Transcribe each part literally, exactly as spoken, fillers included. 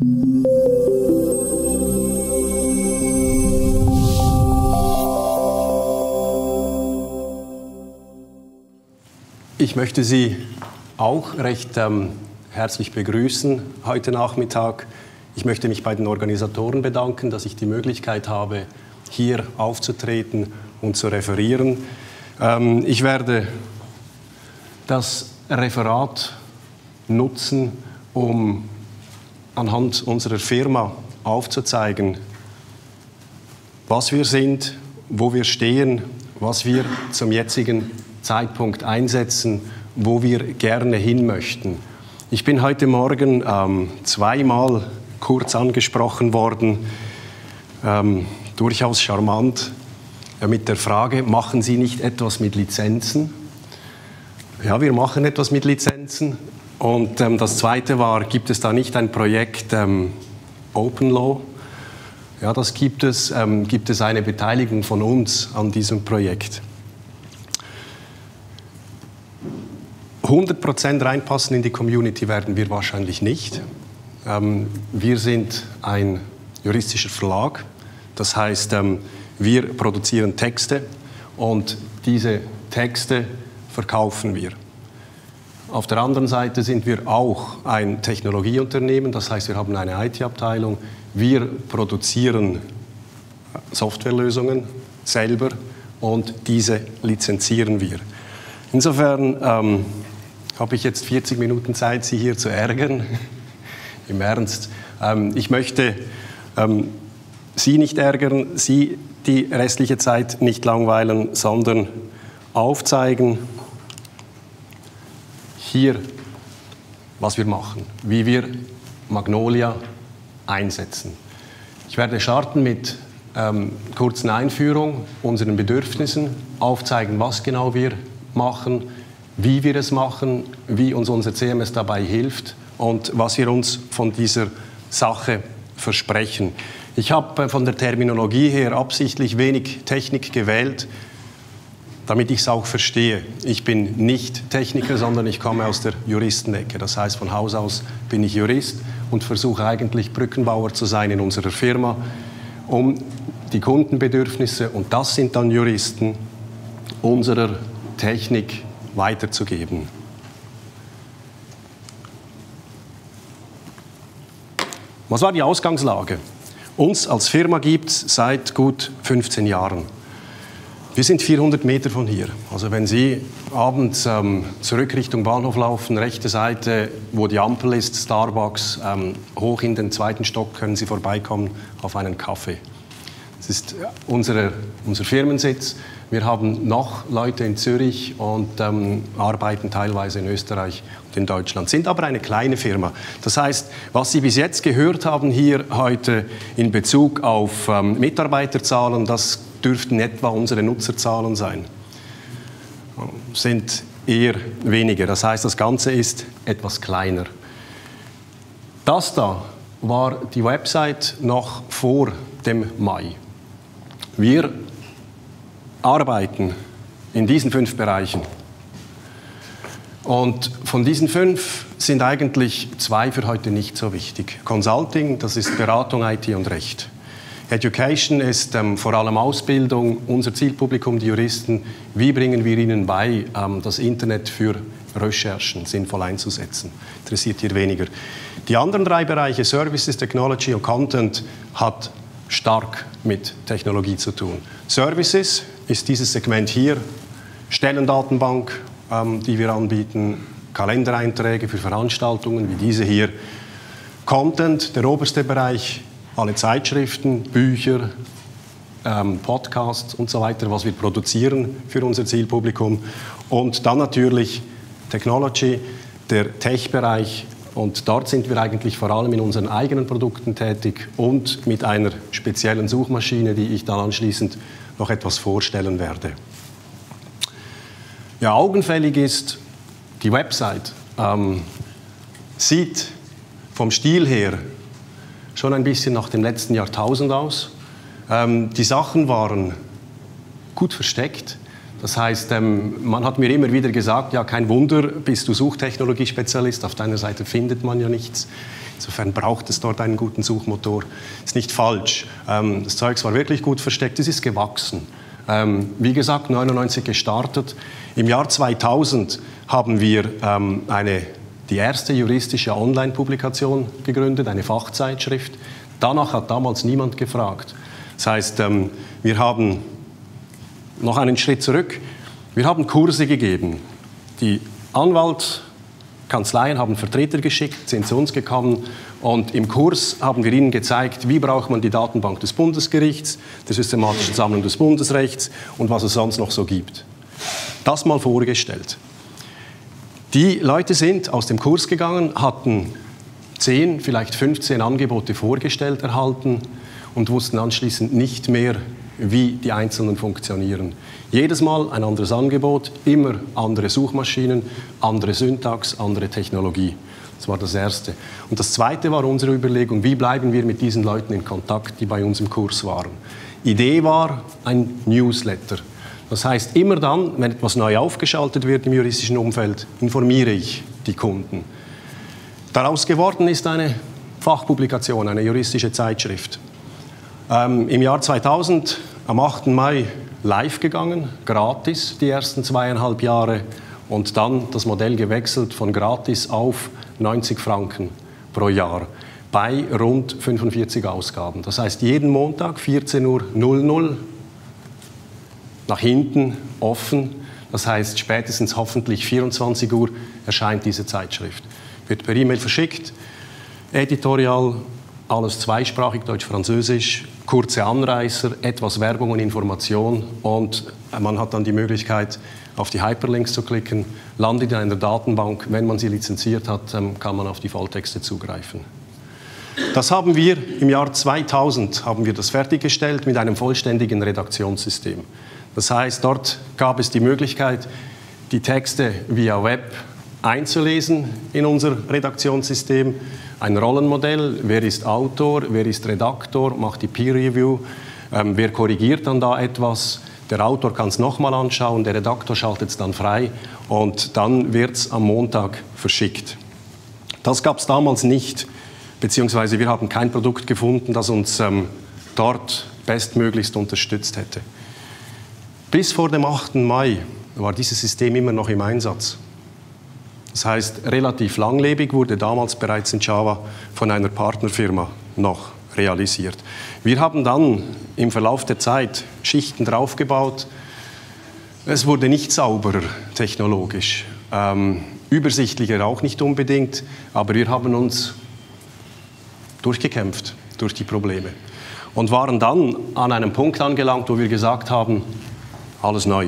Ich möchte Sie auch recht ähm, herzlich begrüßen heute Nachmittag. Ich möchte mich bei den Organisatoren bedanken, dass ich die Möglichkeit habe, hier aufzutreten und zu referieren. Ähm, ich werde das Referat nutzen, um anhand unserer Firma aufzuzeigen, was wir sind, wo wir stehen, was wir zum jetzigen Zeitpunkt einsetzen, wo wir gerne hin möchten. Ich bin heute Morgen ähm, zweimal kurz angesprochen worden, ähm, durchaus charmant, äh, mit der Frage, machen Sie nicht etwas mit Lizenzen? Ja, wir machen etwas mit Lizenzen. Und ähm, das Zweite war, gibt es da nicht ein Projekt ähm, Open Law? Ja, das gibt es. Ähm, gibt es eine Beteiligung von uns an diesem Projekt? hundert Prozent reinpassen in die Community werden wir wahrscheinlich nicht. Ähm, wir sind ein juristischer Verlag. Das heißt, ähm, wir produzieren Texte und diese Texte verkaufen wir. Auf der anderen Seite sind wir auch ein Technologieunternehmen. Das heißt, wir haben eine I T-Abteilung. Wir produzieren Softwarelösungen selber und diese lizenzieren wir. Insofern ähm, habe ich jetzt vierzig Minuten Zeit, Sie hier zu ärgern. Im Ernst. Ähm, ich möchte ähm, Sie nicht ärgern, Sie die restliche Zeit nicht langweilen, sondern aufzeigen, hier, was wir machen, wie wir Magnolia einsetzen. Ich werde starten mit ähm, kurzen Einführung, unseren Bedürfnissen, aufzeigen, was genau wir machen, wie wir es machen, wie uns unser C M S dabei hilft und was wir uns von dieser Sache versprechen. Ich habe von der Terminologie her absichtlich wenig Technik gewählt, damit ich es auch verstehe. Ich bin nicht Techniker, sondern ich komme aus der Juristenecke. Das heißt, von Haus aus bin ich Jurist und versuche eigentlich Brückenbauer zu sein in unserer Firma, um die Kundenbedürfnisse, und das sind dann Juristen, unserer Technik weiterzugeben. Was war die Ausgangslage? Uns als Firma gibt es seit gut fünfzehn Jahren. Wir sind vierhundert Meter von hier. Also wenn Sie abends ähm, zurück Richtung Bahnhof laufen, rechte Seite, wo die Ampel ist, Starbucks, ähm, hoch in den zweiten Stock können Sie vorbeikommen auf einen Kaffee. Das ist unsere, unser Firmensitz. Wir haben noch Leute in Zürich und ähm, arbeiten teilweise in Österreich und in Deutschland, sind aber eine kleine Firma. Das heißt, was Sie bis jetzt gehört haben hier heute in Bezug auf ähm, Mitarbeiterzahlen, das dürften etwa unsere Nutzerzahlen sein. Sind eher weniger. Das heißt, das Ganze ist etwas kleiner. Das da war die Website noch vor dem Mai. Wir arbeiten in diesen fünf Bereichen. Und von diesen fünf sind eigentlich zwei für heute nicht so wichtig. Consulting, das ist Beratung, I T und Recht. Education ist ähm, vor allem Ausbildung, unser Zielpublikum, die Juristen. Wie bringen wir ihnen bei, ähm, das Internet für Recherchen sinnvoll einzusetzen? Interessiert hier weniger. Die anderen drei Bereiche, Services, Technology und Content, hat stark mit Technologie zu tun. Services ist dieses Segment hier, Stellendatenbank, ähm, die wir anbieten, Kalendereinträge für Veranstaltungen wie diese hier. Content, der oberste Bereich, alle Zeitschriften, Bücher, ähm, Podcasts und so weiter, was wir produzieren für unser Zielpublikum. Und dann natürlich Technology, der Tech-Bereich. Und dort sind wir eigentlich vor allem in unseren eigenen Produkten tätig und mit einer speziellen Suchmaschine, die ich dann anschließend noch etwas vorstellen werde. Ja, augenfällig ist, die Website ähm, sieht vom Stil her schon ein bisschen nach dem letzten Jahrtausend aus. Ähm, die Sachen waren gut versteckt. Das heißt, ähm, man hat mir immer wieder gesagt, ja, kein Wunder, bist du Suchtechnologie-Spezialist, auf deiner Seite findet man ja nichts. Insofern braucht es dort einen guten Suchmotor. Ist nicht falsch. Ähm, das Zeug war wirklich gut versteckt, es ist gewachsen. Ähm, wie gesagt, neunundneunzig gestartet. Im Jahr zweitausend haben wir ähm, eine, die erste juristische Online-Publikation gegründet, eine Fachzeitschrift. Danach hat damals niemand gefragt. Das heißt, ähm, wir haben noch einen Schritt zurück. Wir haben Kurse gegeben. Die Anwalt Kanzleien haben Vertreter geschickt, sind zu uns gekommen und im Kurs haben wir ihnen gezeigt, wie braucht man die Datenbank des Bundesgerichts, der systematischen Sammlung des Bundesrechts und was es sonst noch so gibt. Das mal vorgestellt. Die Leute sind aus dem Kurs gegangen, hatten zehn, vielleicht fünfzehn Angebote vorgestellt erhalten und wussten anschließend nicht mehr, wie die einzelnen funktionieren. Jedes Mal ein anderes Angebot, immer andere Suchmaschinen, andere Syntax, andere Technologie. Das war das Erste. Und das Zweite war unsere Überlegung, wie bleiben wir mit diesen Leuten in Kontakt, die bei uns im Kurs waren. Idee war ein Newsletter. Das heißt, immer dann, wenn etwas neu aufgeschaltet wird im juristischen Umfeld, informiere ich die Kunden. Daraus geworden ist eine Fachpublikation, eine juristische Zeitschrift. Ähm, Im Jahr zweitausend, am achten Mai, live gegangen, gratis die ersten zweieinhalb Jahre und dann das Modell gewechselt von gratis auf neunzig Franken pro Jahr bei rund fünfundvierzig Ausgaben. Das heißt, jeden Montag vierzehn Uhr nach hinten offen. Das heißt, spätestens hoffentlich vierundzwanzig Uhr erscheint diese Zeitschrift. Wird per E-Mail verschickt, Editorial, alles zweisprachig, Deutsch-Französisch, kurze Anreißer, etwas Werbung und Information und man hat dann die Möglichkeit, auf die Hyperlinks zu klicken, landet in einer Datenbank. Wenn man sie lizenziert hat, kann man auf die Volltexte zugreifen. Das haben wir im Jahr zweitausend haben wir das fertiggestellt mit einem vollständigen Redaktionssystem. Das heißt, dort gab es die Möglichkeit, die Texte via Web einzulesen in unser Redaktionssystem. Ein Rollenmodell, wer ist Autor, wer ist Redaktor, macht die Peer Review, ähm, wer korrigiert dann da etwas, der Autor kann es nochmal anschauen, der Redaktor schaltet es dann frei und dann wird es am Montag verschickt. Das gab es damals nicht, beziehungsweise wir haben kein Produkt gefunden, das uns ähm, dort bestmöglichst unterstützt hätte. Bis vor dem achten Mai war dieses System immer noch im Einsatz. Das heißt, relativ langlebig, wurde damals bereits in Java von einer Partnerfirma noch realisiert. Wir haben dann im Verlauf der Zeit Schichten draufgebaut. Es wurde nicht sauberer technologisch, ähm, übersichtlicher auch nicht unbedingt, aber wir haben uns durchgekämpft durch die Probleme und waren dann an einem Punkt angelangt, wo wir gesagt haben, alles neu.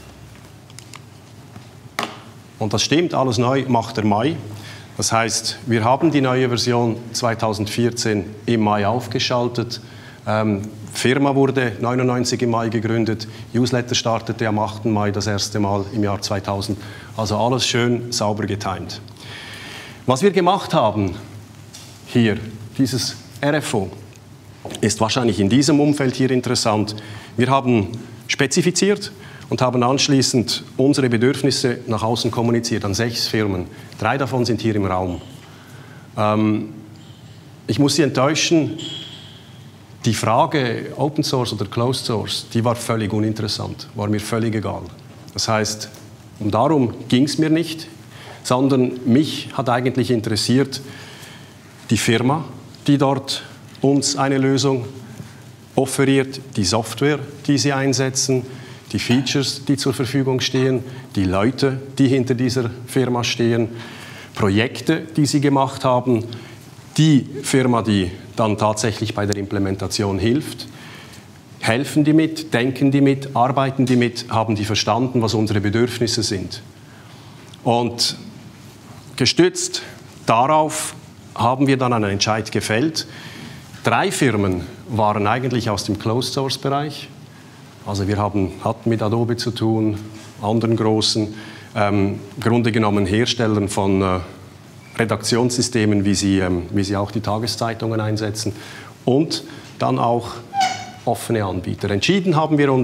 Und das stimmt, alles neu macht der Mai. Das heißt, wir haben die neue Version zweitausendvierzehn im Mai aufgeschaltet. Ähm, Firma wurde neunundneunzig im Mai gegründet. Newsletter startete am achten Mai das erste Mal im Jahr zweitausend. Also alles schön sauber getimt. Was wir gemacht haben hier, dieses R F O, ist wahrscheinlich in diesem Umfeld hier interessant. Wir haben spezifiziert und haben anschließend unsere Bedürfnisse nach außen kommuniziert an sechs Firmen. Drei davon sind hier im Raum. Ähm, ich muss Sie enttäuschen, die Frage Open Source oder Closed Source, die war völlig uninteressant, war mir völlig egal. Das heißt, und darum ging es mir nicht, sondern mich hat eigentlich interessiert die Firma, die dort uns eine Lösung offeriert, die Software, die sie einsetzen, die Features, die zur Verfügung stehen, die Leute, die hinter dieser Firma stehen, Projekte, die sie gemacht haben, die Firma, die dann tatsächlich bei der Implementation hilft. Helfen die mit, denken die mit, arbeiten die mit, haben die verstanden, was unsere Bedürfnisse sind. Und gestützt darauf haben wir dann einen Entscheid gefällt. Drei Firmen waren eigentlich aus dem Closed-Source-Bereich. Also wir haben, hatten mit Adobe zu tun, anderen großen, ähm, im Grunde genommen Herstellern von äh, Redaktionssystemen, wie sie, ähm, wie sie auch die Tageszeitungen einsetzen und dann auch offene Anbieter. Entschieden haben wir uns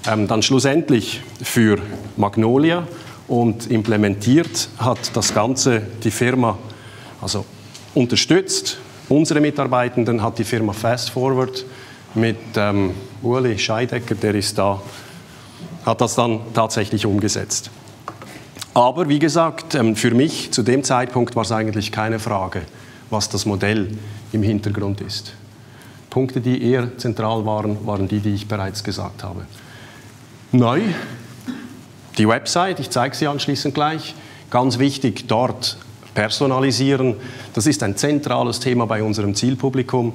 ähm, dann schlussendlich für Magnolia und implementiert hat das Ganze die Firma, also unterstützt. Unsere Mitarbeitenden hat die Firma Fast Forward mit ähm, Uli Scheidecker, der ist da, hat das dann tatsächlich umgesetzt. Aber wie gesagt, ähm, für mich zu dem Zeitpunkt war es eigentlich keine Frage, was das Modell im Hintergrund ist. Punkte, die eher zentral waren, waren die, die ich bereits gesagt habe. Neu, die Website, ich zeige sie anschließend gleich, ganz wichtig, dort personalisieren. Das ist ein zentrales Thema bei unserem Zielpublikum.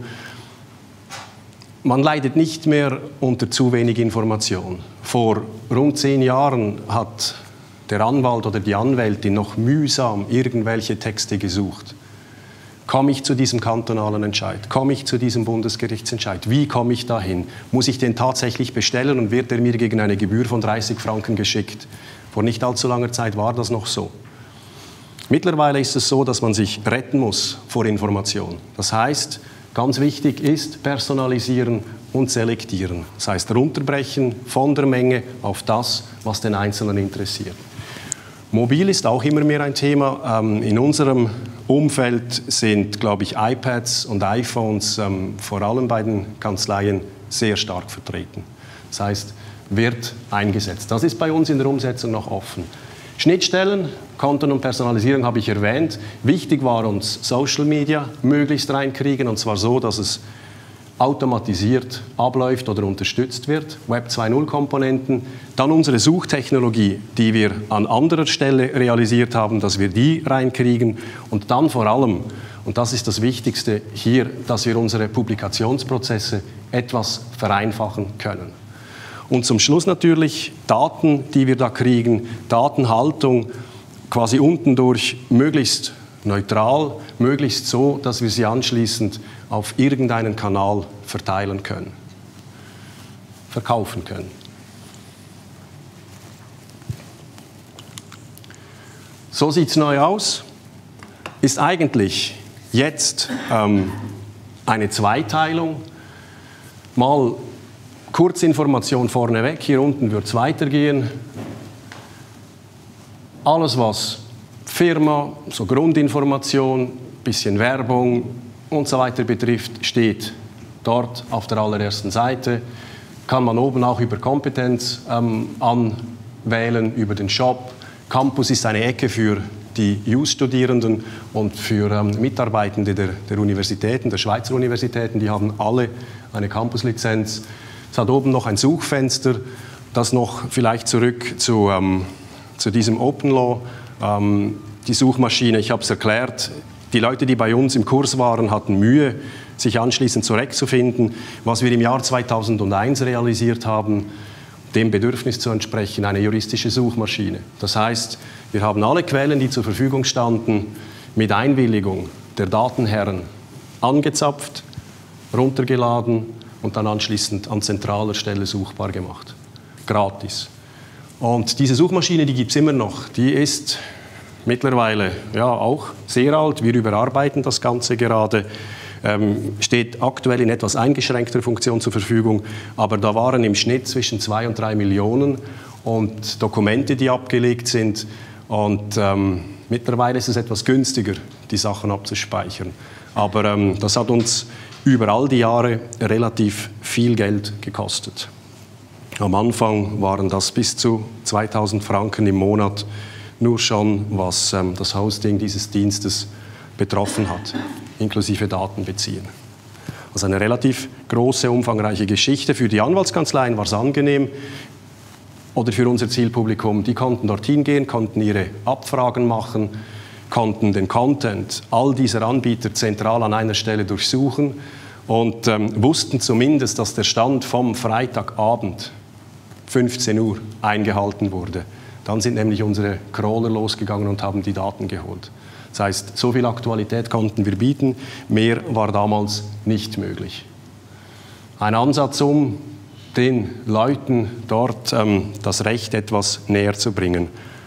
Man leidet nicht mehr unter zu wenig Information. Vor rund zehn Jahren hat der Anwalt oder die Anwältin noch mühsam irgendwelche Texte gesucht. Komme ich zu diesem kantonalen Entscheid? Komme ich zu diesem Bundesgerichtsentscheid? Wie komme ich dahin? Muss ich den tatsächlich bestellen und wird er mir gegen eine Gebühr von dreißig Franken geschickt? Vor nicht allzu langer Zeit war das noch so. Mittlerweile ist es so, dass man sich retten muss vor Information. Das heißt, ganz wichtig ist personalisieren und selektieren. Das heißt, runterbrechen von der Menge auf das, was den Einzelnen interessiert. Mobil ist auch immer mehr ein Thema. In unserem Umfeld sind, glaube ich, iPads und iPhones vor allem bei den Kanzleien sehr stark vertreten. Das heißt, wird eingesetzt. Das ist bei uns in der Umsetzung noch offen. Schnittstellen, Content und Personalisierung habe ich erwähnt. Wichtig war uns Social Media möglichst reinkriegen, und zwar so, dass es automatisiert abläuft oder unterstützt wird, Web zwei Punkt null Komponenten. Dann unsere Suchtechnologie, die wir an anderer Stelle realisiert haben, dass wir die reinkriegen. Und dann vor allem, und das ist das Wichtigste hier, dass wir unsere Publikationsprozesse etwas vereinfachen können. Und zum Schluss natürlich Daten, die wir da kriegen, Datenhaltung quasi unten durch möglichst neutral, möglichst so, dass wir sie anschließend auf irgendeinen Kanal verteilen können, verkaufen können. So sieht es neu aus. Ist eigentlich jetzt ähm, eine Zweiteilung. Mal Kurzinformation vorneweg, hier unten wird es weitergehen. Alles, was Firma, so Grundinformation, bisschen Werbung und so weiter betrifft, steht dort auf der allerersten Seite. Kann man oben auch über Kompetenz ähm, anwählen, über den Shop. Campus ist eine Ecke für die Jus-Studierenden und für ähm, Mitarbeitende der, der Universitäten, der Schweizer Universitäten. Die haben alle eine Campuslizenz. Es hat oben noch ein Suchfenster, das noch vielleicht zurück zu, ähm, zu diesem Open Law. Ähm, die Suchmaschine, ich habe es erklärt, die Leute, die bei uns im Kurs waren, hatten Mühe, sich anschließend zurechtzufinden. Was wir im Jahr zweitausendeins realisiert haben, dem Bedürfnis zu entsprechen, eine juristische Suchmaschine. Das heißt, wir haben alle Quellen, die zur Verfügung standen, mit Einwilligung der Datenherren angezapft, runtergeladen und dann anschließend an zentraler Stelle suchbar gemacht. Gratis. Und diese Suchmaschine, die gibt es immer noch. Die ist mittlerweile ja auch sehr alt. Wir überarbeiten das Ganze gerade. Ähm, steht aktuell in etwas eingeschränkter Funktion zur Verfügung. Aber da waren im Schnitt zwischen zwei und drei Millionen und Dokumente, die abgelegt sind. Und ähm, mittlerweile ist es etwas günstiger, die Sachen abzuspeichern. Aber ähm, das hat uns über all die Jahre relativ viel Geld gekostet. Am Anfang waren das bis zu zweitausend Franken im Monat, nur schon was ähm, das Hosting dieses Dienstes betroffen hat, inklusive Daten beziehen. Also eine relativ große, umfangreiche Geschichte. Für die Anwaltskanzleien war es angenehm, oder für unser Zielpublikum, die konnten dorthin gehen, konnten ihre Abfragen machen, konnten den Content all dieser Anbieter zentral an einer Stelle durchsuchen und ähm, wussten zumindest, dass der Stand vom Freitagabend fünfzehn Uhr eingehalten wurde. Dann sind nämlich unsere Crawler losgegangen und haben die Daten geholt. Das heißt, so viel Aktualität konnten wir bieten, mehr war damals nicht möglich. Ein Ansatz, um den Leuten dort ähm, das Recht etwas näher zu bringen.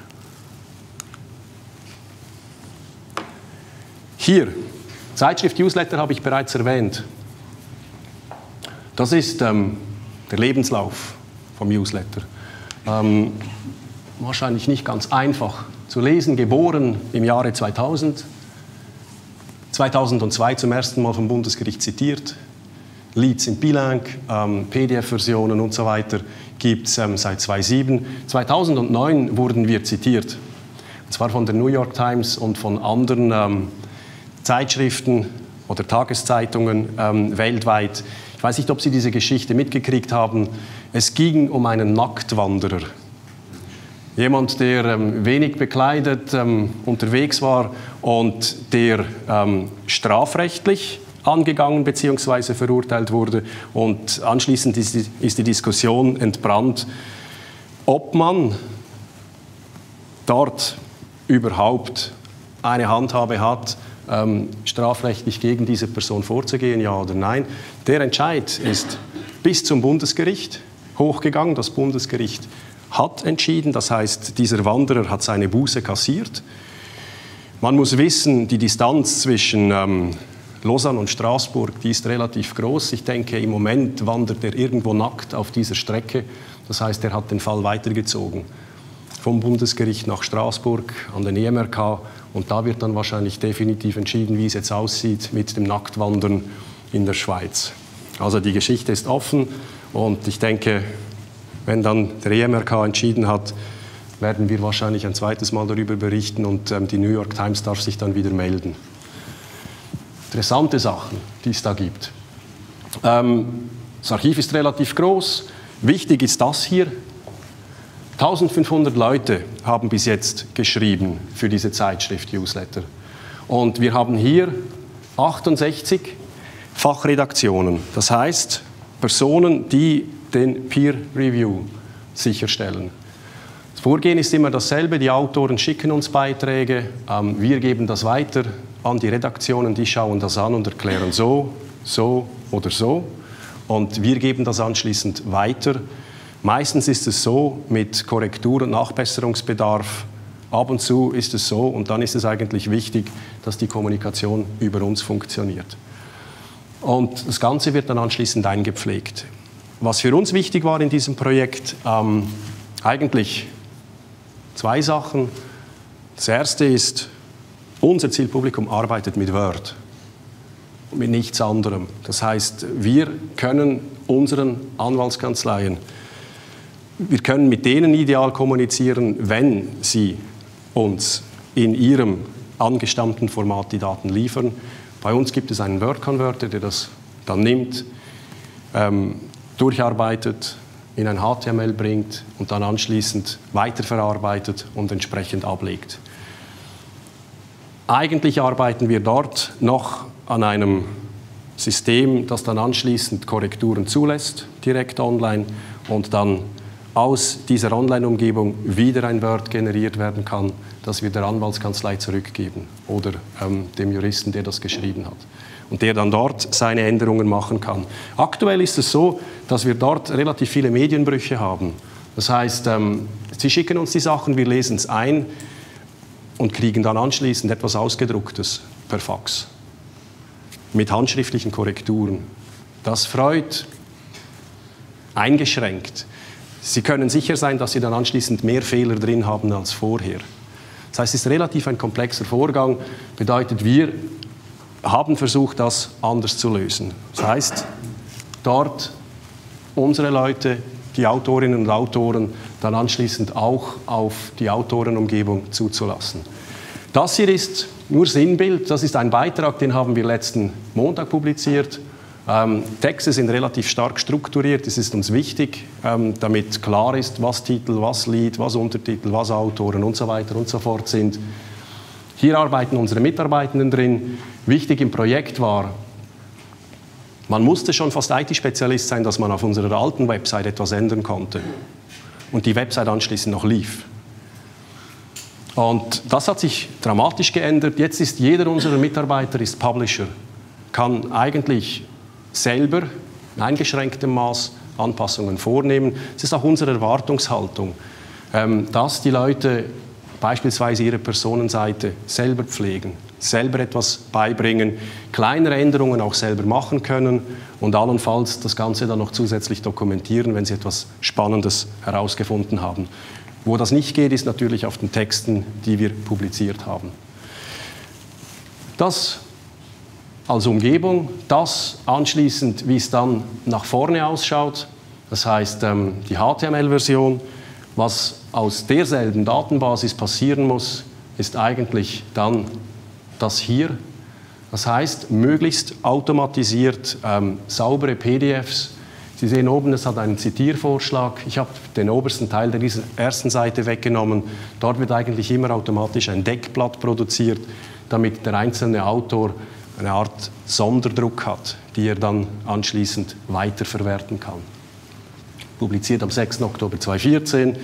Hier, Zeitschrift Newsletter habe ich bereits erwähnt. Das ist ähm, der Lebenslauf vom Newsletter. Ähm, wahrscheinlich nicht ganz einfach zu lesen, geboren im Jahre zweitausend, zweitausendzwei zum ersten Mal vom Bundesgericht zitiert. Leads sind bilingue, ähm, P D F-Versionen und so weiter gibt es ähm, seit zweitausendsieben. zweitausendneun wurden wir zitiert, und zwar von der New York Times und von anderen ähm, Zeitschriften oder Tageszeitungen ähm, weltweit. Ich weiß nicht, ob Sie diese Geschichte mitgekriegt haben. Es ging um einen Nacktwanderer. Jemand, der ähm, wenig bekleidet ähm, unterwegs war und der ähm, strafrechtlich angegangen bzw. verurteilt wurde. Und anschließend ist die, ist die Diskussion entbrannt, ob man dort überhaupt eine Handhabe hat, ähm, strafrechtlich gegen diese Person vorzugehen, ja oder nein. Der Entscheid ist bis zum Bundesgericht hochgegangen. Das Bundesgericht hat entschieden, das heißt, dieser Wanderer hat seine Buße kassiert. Man muss wissen, die Distanz zwischen ähm, Lausanne und Straßburg, die ist relativ groß. Ich denke, im Moment wandert er irgendwo nackt auf dieser Strecke. Das heißt, er hat den Fall weitergezogen. Vom Bundesgericht nach Straßburg an den E M R K. Und da wird dann wahrscheinlich definitiv entschieden, wie es jetzt aussieht mit dem Nacktwandern in der Schweiz. Also die Geschichte ist offen und ich denke, wenn dann der E M R K entschieden hat, werden wir wahrscheinlich ein zweites Mal darüber berichten und ähm, die New York Times darf sich dann wieder melden. Interessante Sachen, die es da gibt. Ähm, das Archiv ist relativ groß. Wichtig ist das hier. eintausendfünfhundert Leute haben bis jetzt geschrieben für diese Zeitschrift Newsletter. Und wir haben hier achtundsechzig Fachredaktionen. Das heißt, Personen, die den Peer Review sicherstellen. Das Vorgehen ist immer dasselbe. Die Autoren schicken uns Beiträge. Ähm, wir geben das weiter an die Redaktionen, die schauen das an und erklären so, so oder so. Und wir geben das anschließend weiter. Meistens ist es so mit Korrektur- und Nachbesserungsbedarf. Ab und zu ist es so und dann ist es eigentlich wichtig, dass die Kommunikation über uns funktioniert. Und das Ganze wird dann anschließend eingepflegt. Was für uns wichtig war in diesem Projekt, ähm, eigentlich zwei Sachen. Das erste ist, unser Zielpublikum arbeitet mit Word und mit nichts anderem. Das heißt, wir können unseren Anwaltskanzleien, wir können mit denen ideal kommunizieren, wenn sie uns in ihrem angestammten Format die Daten liefern. Bei uns gibt es einen Word-Converter, der das dann nimmt, ähm, durcharbeitet, in ein H T M L bringt und dann anschließend weiterverarbeitet und entsprechend ablegt. Eigentlich arbeiten wir dort noch an einem System, das dann anschließend Korrekturen zulässt, direkt online, und dann aus dieser Online-Umgebung wieder ein Word generiert werden kann, das wir der Anwaltskanzlei zurückgeben oder ähm, dem Juristen, der das geschrieben hat. Und der dann dort seine Änderungen machen kann. Aktuell ist es so, dass wir dort relativ viele Medienbrüche haben. Das heißt, ähm, sie schicken uns die Sachen, wir lesen es ein und kriegen dann anschließend etwas Ausgedrucktes per Fax mit handschriftlichen Korrekturen. Das freut eingeschränkt. Sie können sicher sein, dass Sie dann anschließend mehr Fehler drin haben als vorher. Das heißt, es ist relativ ein komplexer Vorgang. Bedeutet, wir haben versucht, das anders zu lösen. Das heißt, dort unsere Leute, die Autorinnen und Autoren, dann anschließend auch auf die Autorenumgebung zuzulassen. Das hier ist nur Sinnbild. Das ist ein Beitrag, den haben wir letzten Montag publiziert. Ähm, Texte sind relativ stark strukturiert, das ist uns wichtig, ähm, damit klar ist, was Titel, was Lied, was Untertitel, was Autoren und so weiter und so fort sind. Hier arbeiten unsere Mitarbeitenden drin. Wichtig im Projekt war, man musste schon fast I T-Spezialist sein, dass man auf unserer alten Website etwas ändern konnte und die Website anschließend noch lief. Und das hat sich dramatisch geändert. Jetzt ist jeder unserer Mitarbeiter ist Publisher, kann eigentlich selber in eingeschränktem Maß Anpassungen vornehmen. Es ist auch unsere Erwartungshaltung, dass die Leute beispielsweise ihre Personenseite selber pflegen, selber etwas beibringen, kleinere Änderungen auch selber machen können und allenfalls das Ganze dann noch zusätzlich dokumentieren, wenn Sie etwas Spannendes herausgefunden haben. Wo das nicht geht, ist natürlich auf den Texten, die wir publiziert haben. Das als Umgebung, das anschließend, wie es dann nach vorne ausschaut, das heißt die H T M L-Version, was aus derselben Datenbasis passieren muss, ist eigentlich dann das hier. Das heißt, möglichst automatisiert ähm, saubere P D Fs. Sie sehen oben, es hat einen Zitiervorschlag. Ich habe den obersten Teil dieser ersten Seite weggenommen. Dort wird eigentlich immer automatisch ein Deckblatt produziert, damit der einzelne Autor eine Art Sonderdruck hat, die er dann anschließend weiterverwerten kann. Publiziert am sechsten Oktober zweitausendvierzehn.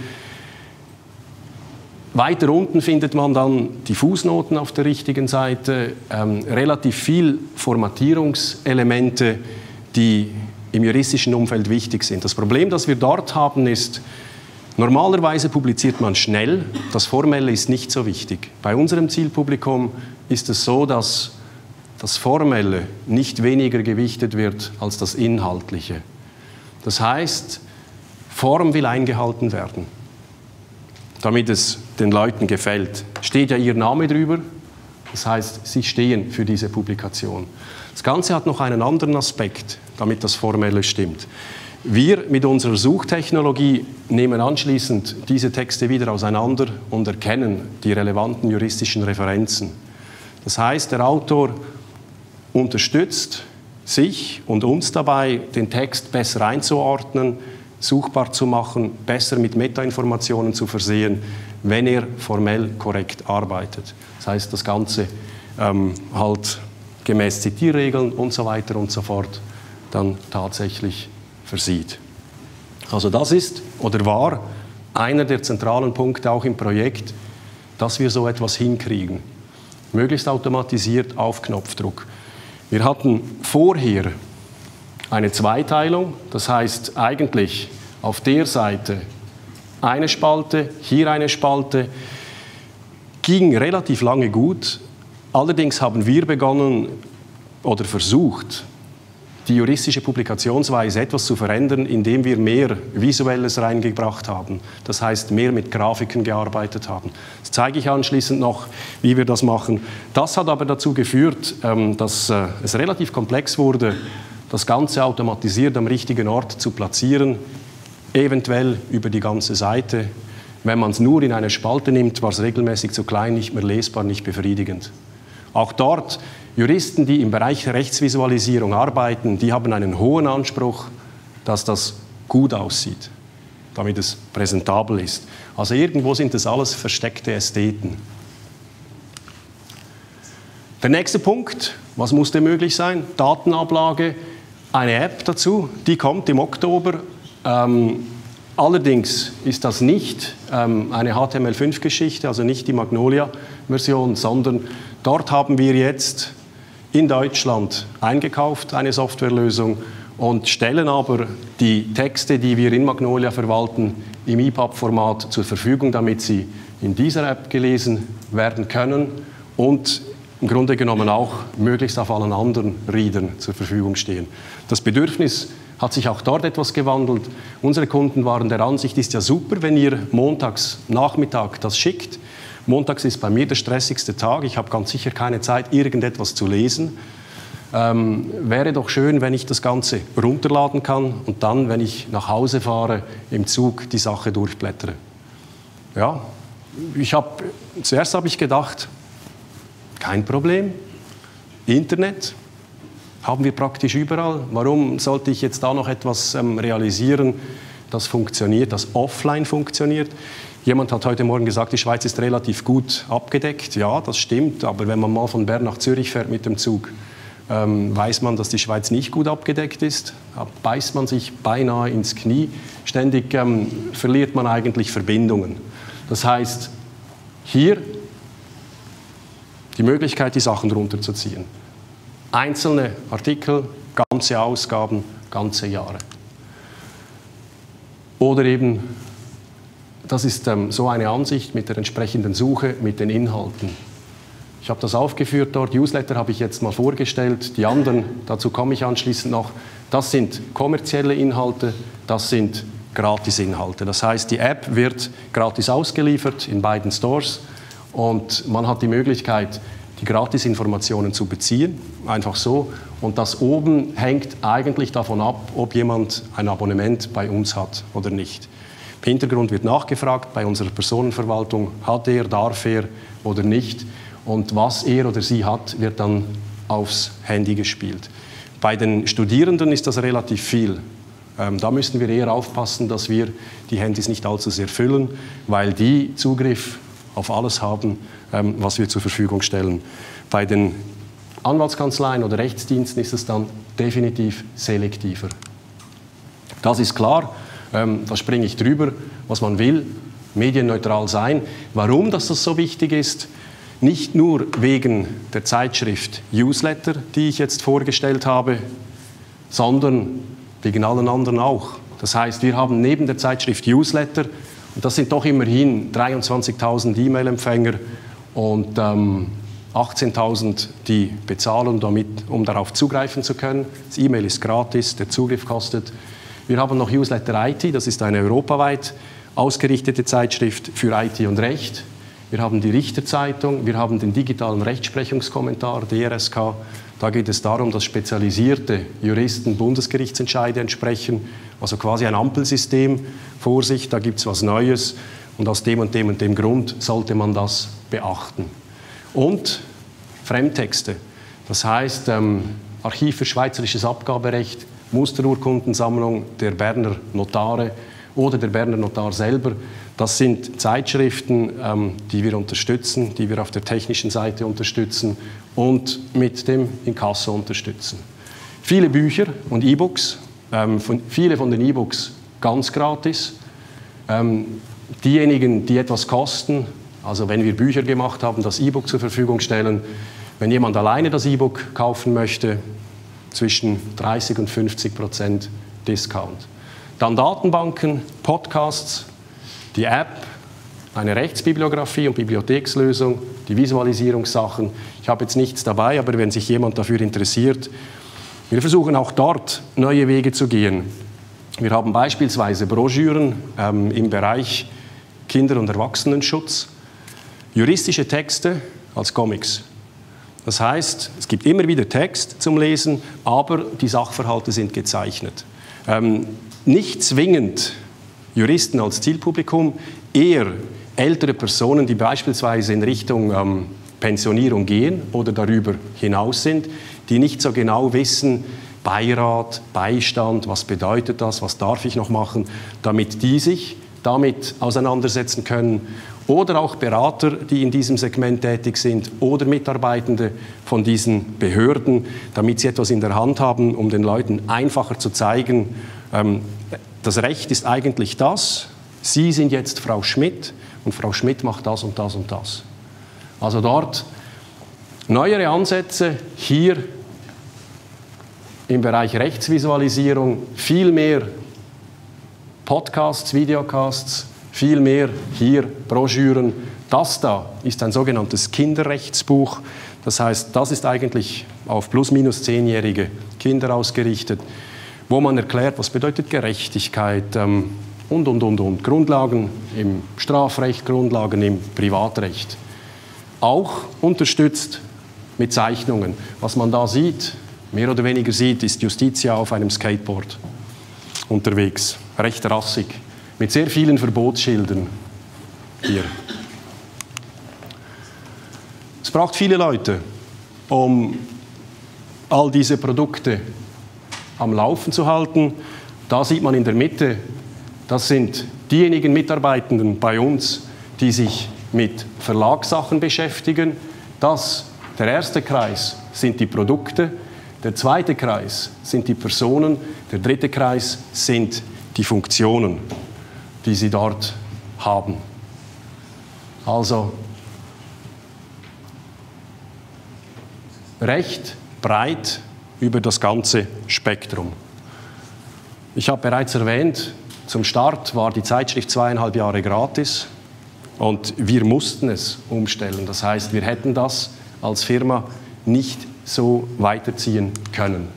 Weiter unten findet man dann die Fußnoten auf der richtigen Seite, ähm, relativ viel Formatierungselemente, die im juristischen Umfeld wichtig sind. Das Problem, das wir dort haben, ist, normalerweise publiziert man schnell, das Formelle ist nicht so wichtig. Bei unserem Zielpublikum ist es so, dass das Formelle nicht weniger gewichtet wird als das Inhaltliche. Das heißt, Form will eingehalten werden, damit es den Leuten gefällt. Steht ja Ihr Name drüber, das heißt, Sie stehen für diese Publikation. Das Ganze hat noch einen anderen Aspekt, damit das Formelle stimmt. Wir mit unserer Suchtechnologie nehmen anschließend diese Texte wieder auseinander und erkennen die relevanten juristischen Referenzen. Das heißt, der Autor unterstützt sich und uns dabei, den Text besser einzuordnen, suchbar zu machen, besser mit Metainformationen zu versehen, wenn er formell korrekt arbeitet. Das heißt, das Ganze ähm, halt gemäß Zitierregeln und so weiter und so fort dann tatsächlich versieht. Also das ist oder war einer der zentralen Punkte auch im Projekt, dass wir so etwas hinkriegen. Möglichst automatisiert auf Knopfdruck. Wir hatten vorher eine Zweiteilung, das heißt eigentlich auf der Seite eine Spalte, hier eine Spalte, ging relativ lange gut. Allerdings haben wir begonnen oder versucht, die juristische Publikationsweise etwas zu verändern, indem wir mehr Visuelles reingebracht haben. Das heißt, mehr mit Grafiken gearbeitet haben. Das zeige ich anschließend noch, wie wir das machen. Das hat aber dazu geführt, dass es relativ komplex wurde, das Ganze automatisiert am richtigen Ort zu platzieren, eventuell über die ganze Seite. Wenn man es nur in eine Spalte nimmt, war es regelmäßig zu klein, nicht mehr lesbar, nicht befriedigend. Auch dort, Juristen, die im Bereich Rechtsvisualisierung arbeiten, die haben einen hohen Anspruch, dass das gut aussieht, damit es präsentabel ist. Also irgendwo sind das alles versteckte Ästheten. Der nächste Punkt, was musste möglich sein? Datenablage, eine App dazu, die kommt im Oktober. Ähm, allerdings ist das nicht ähm, eine H T M L fünf Geschichte, also nicht die Magnolia-Version, sondern dort haben wir jetzt in Deutschland eingekauft, eine Softwarelösung, und stellen aber die Texte, die wir in Magnolia verwalten, im E P U B-Format zur Verfügung, damit sie in dieser App gelesen werden können und im Grunde genommen auch möglichst auf allen anderen Readern zur Verfügung stehen. Das Bedürfnis hat sich auch dort etwas gewandelt. Unsere Kunden waren der Ansicht, ist ja super, wenn ihr montags Nachmittag das schickt. Montags ist bei mir der stressigste Tag. Ich habe ganz sicher keine Zeit, irgendetwas zu lesen. Ähm, wäre doch schön, wenn ich das Ganze runterladen kann und dann, wenn ich nach Hause fahre, im Zug die Sache durchblättere. Ja, ich hab, zuerst habe ich gedacht, kein Problem, Internet haben wir praktisch überall. Warum sollte ich jetzt da noch etwas ähm, realisieren, das funktioniert, das offline funktioniert? Jemand hat heute Morgen gesagt, die Schweiz ist relativ gut abgedeckt. Ja, das stimmt, aber wenn man mal von Bern nach Zürich fährt mit dem Zug, ähm, weiß man, dass die Schweiz nicht gut abgedeckt ist. Da beißt man sich beinahe ins Knie. Ständig ähm, verliert man eigentlich Verbindungen. Das heißt, hier die Möglichkeit, die Sachen runterzuziehen. Einzelne Artikel, ganze Ausgaben, ganze Jahre. Oder eben, das ist ähm, so eine Ansicht mit der entsprechenden Suche, mit den Inhalten. Ich habe das aufgeführt dort, Newsletter habe ich jetzt mal vorgestellt, die anderen, dazu komme ich anschließend noch, das sind kommerzielle Inhalte, das sind Gratis-Inhalte. Das heißt, die App wird gratis ausgeliefert in beiden Stores und man hat die Möglichkeit, die Gratis-Informationen zu beziehen, einfach so. Und das oben hängt eigentlich davon ab, ob jemand ein Abonnement bei uns hat oder nicht. Im Hintergrund wird nachgefragt bei unserer Personenverwaltung, hat er, darf er oder nicht. Und was er oder sie hat, wird dann aufs Handy gespielt. Bei den Studierenden ist das relativ viel. Ähm, da müssen wir eher aufpassen, dass wir die Handys nicht allzu sehr füllen, weil die Zugriff auf alles haben, ähm, was wir zur Verfügung stellen. Bei den Anwaltskanzleien oder Rechtsdiensten ist es dann definitiv selektiver. Das ist klar, ähm, da springe ich drüber, was man will, medienneutral sein. Warum das so wichtig ist? Nicht nur wegen der Zeitschrift Newsletter, die ich jetzt vorgestellt habe, sondern wegen allen anderen auch. Das heißt, wir haben neben der Zeitschrift Newsletter, und das sind doch immerhin dreiundzwanzigtausend E-Mail-Empfänger und ähm, achtzehntausend, die bezahlen, damit, um darauf zugreifen zu können. Das E-Mail ist gratis, der Zugriff kostet. Wir haben noch Newsletter I T, das ist eine europaweit ausgerichtete Zeitschrift für I T und Recht. Wir haben die Richterzeitung, wir haben den digitalen Rechtsprechungskommentar, D R S K. Da geht es darum, dass spezialisierte Juristen Bundesgerichtsentscheide entsprechen, also quasi ein Ampelsystem vor sich, da gibt es was Neues und aus dem und dem und dem Grund sollte man das beachten. Und Fremdtexte, das heißt ähm, Archiv für Schweizerisches Abgaberecht, Musterurkundensammlung der Berner Notare oder der Berner Notar selber. Das sind Zeitschriften, ähm, die wir unterstützen, die wir auf der technischen Seite unterstützen und mit dem Inkasso unterstützen. Viele Bücher und E-Books, ähm, von, viele von den E-Books ganz gratis. Ähm, diejenigen, die etwas kosten, also wenn wir Bücher gemacht haben, das E-Book zur Verfügung stellen, wenn jemand alleine das E-Book kaufen möchte, zwischen dreißig und fünfzig Prozent Discount. Dann Datenbanken, Podcasts, die App, eine Rechtsbibliografie und Bibliothekslösung, die Visualisierungssachen. Ich habe jetzt nichts dabei, aber wenn sich jemand dafür interessiert, wir versuchen auch dort neue Wege zu gehen. Wir haben beispielsweise Broschüren ähm, im Bereich Kinder- und Erwachsenenschutz, juristische Texte als Comics. Das heißt, es gibt immer wieder Text zum Lesen, aber die Sachverhalte sind gezeichnet. Ähm, nicht zwingend Juristen als Zielpublikum, eher ältere Personen, die beispielsweise in Richtung ähm, Pensionierung gehen oder darüber hinaus sind, die nicht so genau wissen, Beirat, Beistand, was bedeutet das, was darf ich noch machen, damit die sich damit auseinandersetzen können. Oder auch Berater, die in diesem Segment tätig sind oder Mitarbeitende von diesen Behörden, damit sie etwas in der Hand haben, um den Leuten einfacher zu zeigen, ähm, das Recht ist eigentlich das, Sie sind jetzt Frau Schmidt und Frau Schmidt macht das und das und das. Also dort neuere Ansätze, hier im Bereich Rechtsvisualisierung viel mehr Podcasts, Videocasts, viel mehr hier Broschüren. Das da ist ein sogenanntes Kinderrechtsbuch. Das heißt, das ist eigentlich auf plus minus zehnjährige Kinder ausgerichtet, wo man erklärt, was bedeutet Gerechtigkeit ähm, und, und, und, und. Grundlagen im Strafrecht, Grundlagen im Privatrecht. Auch unterstützt mit Zeichnungen. Was man da sieht, mehr oder weniger sieht, ist Justitia auf einem Skateboard unterwegs, recht rassig, mit sehr vielen Verbotsschildern hier. Es braucht viele Leute, um all diese Produkte am Laufen zu halten. Da sieht man in der Mitte, das sind diejenigen Mitarbeitenden bei uns, die sich mit Verlagssachen beschäftigen. Das, der erste Kreis, sind die Produkte, der zweite Kreis sind die Personen, der dritte Kreis sind die Funktionen, die sie dort haben. Also recht breit über das ganze Spektrum. Ich habe bereits erwähnt, zum Start war die Zeitschrift zweieinhalb Jahre gratis und wir mussten es umstellen. Das heißt, wir hätten das als Firma nicht so weiterziehen können.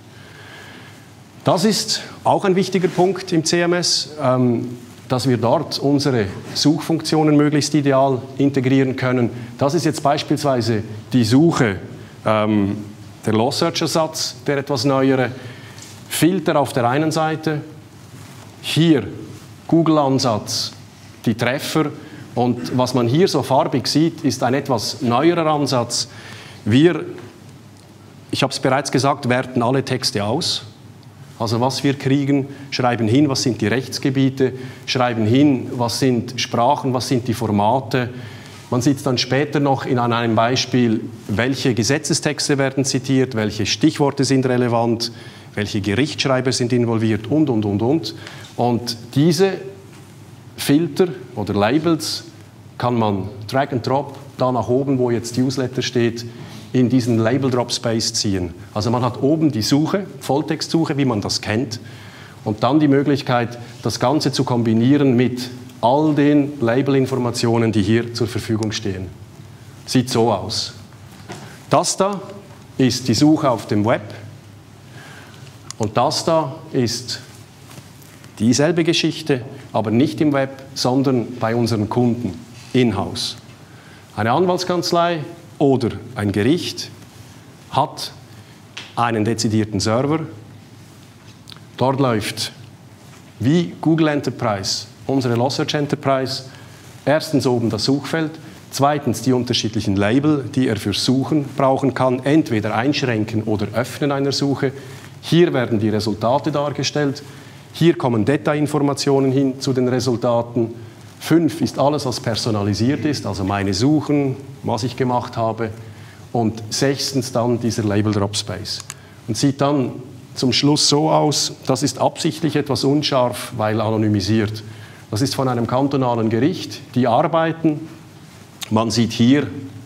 Das ist auch ein wichtiger Punkt im C M S, ähm, dass wir dort unsere Suchfunktionen möglichst ideal integrieren können. Das ist jetzt beispielsweise die Suche, ähm, der Low-Search-Ersatz, der etwas neuere, Filter auf der einen Seite, hier Google-Ansatz, die Treffer, und was man hier so farbig sieht, ist ein etwas neuerer Ansatz. Wir, ich habe es bereits gesagt, werten alle Texte aus. Also was wir kriegen, schreiben hin, was sind die Rechtsgebiete, schreiben hin, was sind Sprachen, was sind die Formate. Man sieht dann später noch in einem Beispiel, welche Gesetzestexte werden zitiert, welche Stichworte sind relevant, welche Gerichtsschreiber sind involviert und, und, und, und. Und diese Filter oder Labels kann man Drag and Drop da nach oben, wo jetzt Newsletter steht, in diesen Label Drop Space ziehen. Also man hat oben die Suche, Volltextsuche, wie man das kennt, und dann die Möglichkeit, das Ganze zu kombinieren mit all den Labelinformationen, die hier zur Verfügung stehen. Sieht so aus. Das da ist die Suche auf dem Web und das da ist dieselbe Geschichte, aber nicht im Web, sondern bei unseren Kunden in-house. Eine Anwaltskanzlei oder ein Gericht hat einen dezidierten Server. Dort läuft wie Google Enterprise, unsere Low-Search Enterprise, erstens oben das Suchfeld, zweitens die unterschiedlichen Label, die er für Suchen brauchen kann, entweder einschränken oder öffnen einer Suche. Hier werden die Resultate dargestellt. Hier kommen Detailinformationen hin zu den Resultaten. Fünf ist alles, was personalisiert ist, also meine Suchen, was ich gemacht habe. Und sechstens dann dieser Label Drop Space. Und sieht dann zum Schluss so aus, das ist absichtlich etwas unscharf, weil anonymisiert. Das ist von einem kantonalen Gericht, die arbeiten. Man sieht hier,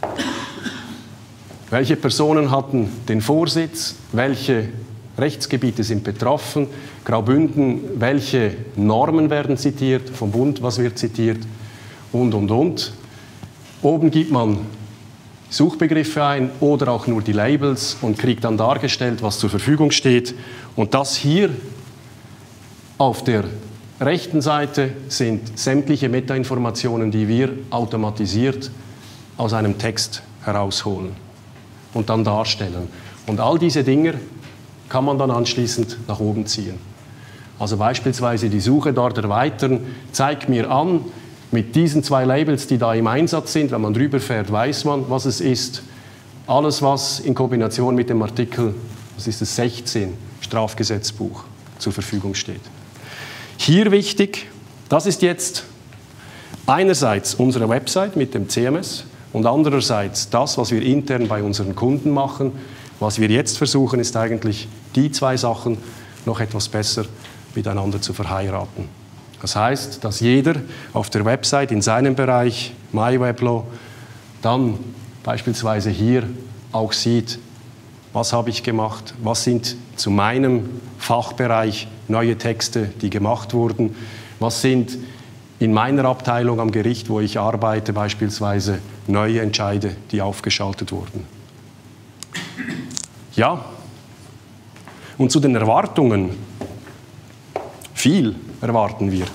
welche Personen hatten den Vorsitz, welche Rechtsgebiete sind betroffen, Graubünden, welche Normen werden zitiert, vom Bund, was wird zitiert und, und, und. Oben gibt man Suchbegriffe ein oder auch nur die Labels und kriegt dann dargestellt, was zur Verfügung steht. Und das hier auf der rechten Seite sind sämtliche Metainformationen, die wir automatisiert aus einem Text herausholen und dann darstellen. Und all diese Dinge kann man dann anschließend nach oben ziehen. Also beispielsweise die Suche dort erweitern, zeigt mir an, mit diesen zwei Labels, die da im Einsatz sind, wenn man drüber fährt, weiß man, was es ist. Alles, was in Kombination mit dem Artikel, das ist das sechzehn, Strafgesetzbuch, zur Verfügung steht. Hier wichtig, das ist jetzt einerseits unsere Website mit dem C M S und andererseits das, was wir intern bei unseren Kunden machen. Was wir jetzt versuchen, ist eigentlich, die zwei Sachen noch etwas besser miteinander zu verheiraten. Das heißt, dass jeder auf der Website in seinem Bereich, MyWeblo, dann beispielsweise hier auch sieht, was habe ich gemacht, was sind zu meinem Fachbereich neue Texte, die gemacht wurden, was sind in meiner Abteilung am Gericht, wo ich arbeite, beispielsweise neue Entscheide, die aufgeschaltet wurden. Ja, und zu den Erwartungen. Viel erwarten wir.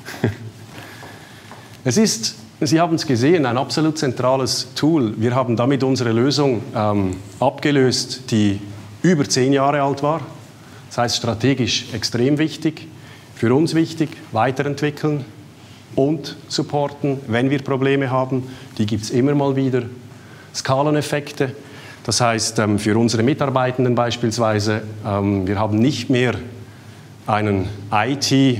Es ist, Sie haben es gesehen, ein absolut zentrales Tool. Wir haben damit unsere Lösung ähm, abgelöst, die über zehn Jahre alt war. Das heißt, strategisch extrem wichtig, für uns wichtig, weiterentwickeln und supporten, wenn wir Probleme haben. Die gibt es immer mal wieder. Skaleneffekte. Das heißt, für unsere Mitarbeitenden beispielsweise, wir haben nicht mehr einen I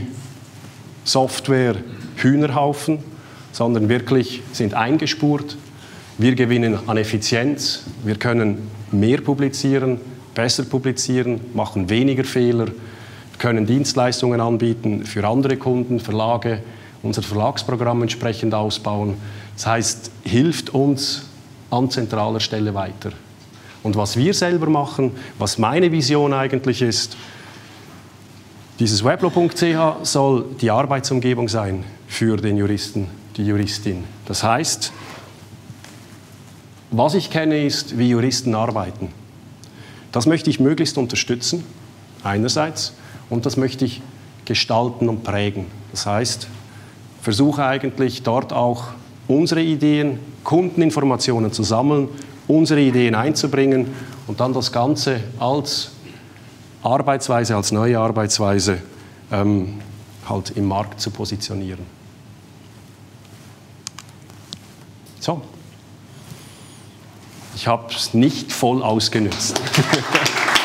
T-Software-Hühnerhaufen, sondern wirklich sind eingespurt. Wir gewinnen an Effizienz, wir können mehr publizieren, besser publizieren, machen weniger Fehler, können Dienstleistungen anbieten für andere Kunden, Verlage, unser Verlagsprogramm entsprechend ausbauen. Das heißt, hilft uns an zentraler Stelle weiter. Und was wir selber machen, was meine Vision eigentlich ist, dieses weblo punkt c h soll die Arbeitsumgebung sein für den Juristen, die Juristin. Das heißt, was ich kenne, ist, wie Juristen arbeiten. Das möchte ich möglichst unterstützen, einerseits, und das möchte ich gestalten und prägen. Das heißt, versuche eigentlich dort auch unsere Ideen, Kundeninformationen zu sammeln, unsere Ideen einzubringen und dann das Ganze als Arbeitsweise, als neue Arbeitsweise ähm, halt im Markt zu positionieren. So. Ich habe es nicht voll ausgenutzt.